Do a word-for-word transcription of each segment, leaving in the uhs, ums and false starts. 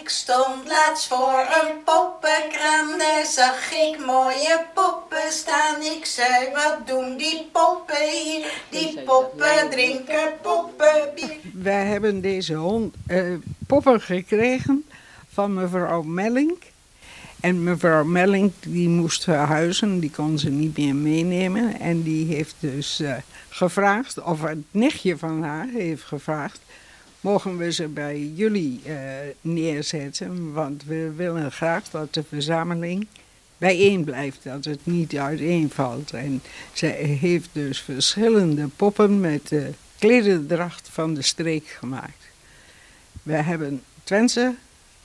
Ik stond laatst voor een poppenkraam, daar zag ik mooie poppen staan. Ik zei, wat doen die poppen hier? Die poppen drinken poppenbier. Wij hebben deze hond, uh, poppen gekregen van mevrouw Melling. En mevrouw Melling die moest verhuizen, die kon ze niet meer meenemen. En die heeft dus uh, gevraagd, of het nichtje van haar heeft gevraagd, mogen we ze bij jullie uh, neerzetten? Want we willen graag dat de verzameling bijeen blijft, dat het niet uiteenvalt. En zij heeft dus verschillende poppen met de klederdracht van de streek gemaakt. We hebben Twentse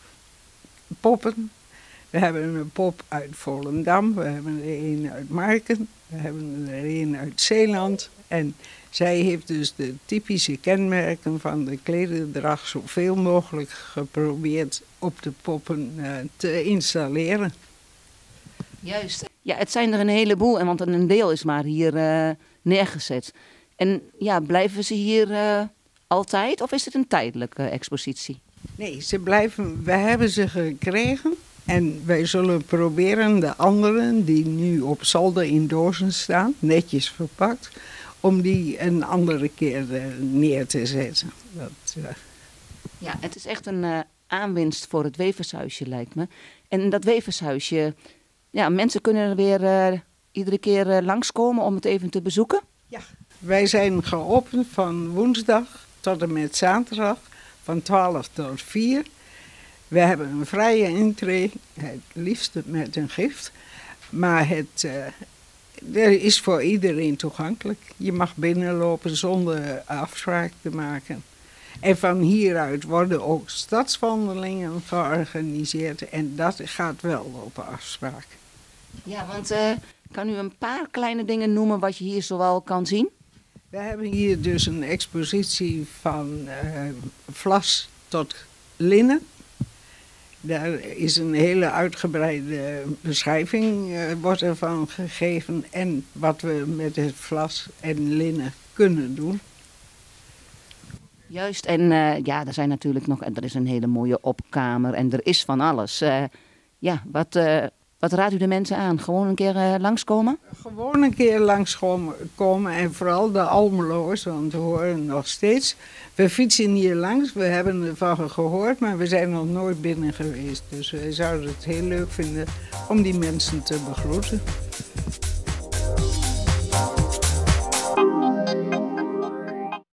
poppen. We hebben een pop uit Volendam, we hebben er een uit Marken, we hebben er een uit Zeeland. En zij heeft dus de typische kenmerken van de klederdracht zoveel mogelijk geprobeerd op de poppen uh, te installeren. Juist. Ja, het zijn er een heleboel, en want een deel is maar hier uh, neergezet. En ja, blijven ze hier uh, altijd of is het een tijdelijke expositie? Nee, ze blijven, we hebben ze gekregen. En wij zullen proberen de anderen die nu op zolder in dozen staan, netjes verpakt, om die een andere keer uh, neer te zetten. Dat, uh... Ja, het is echt een uh, aanwinst voor het wevershuisje, lijkt me. En dat wevershuisje, ja, mensen kunnen er weer uh, iedere keer uh, langskomen om het even te bezoeken? Ja, wij zijn geopend van woensdag tot en met zaterdag, van twaalf tot vier. We hebben een vrije intree, het liefst met een gift, maar het uh, er is voor iedereen toegankelijk. Je mag binnenlopen zonder afspraak te maken. En van hieruit worden ook stadswandelingen georganiseerd en dat gaat wel op afspraak. Ja, want uh, kan u een paar kleine dingen noemen wat je hier zoal kan zien? We hebben hier dus een expositie van uh, vlas tot linnen. Daar is een hele uitgebreide beschrijving uh, wordt ervan gegeven en wat we met het vlas en linnen kunnen doen. Juist, en uh, ja, er zijn natuurlijk nog, en er is een hele mooie opkamer en er is van alles. Uh, ja, wat, uh, wat raadt u de mensen aan? Gewoon een keer uh, langskomen? Gewoon een keer langskomen en vooral de Almeloers, want we horen nog steeds. We fietsen hier langs, we hebben ervan gehoord, maar we zijn nog nooit binnen geweest. Dus wij zouden het heel leuk vinden om die mensen te begroeten.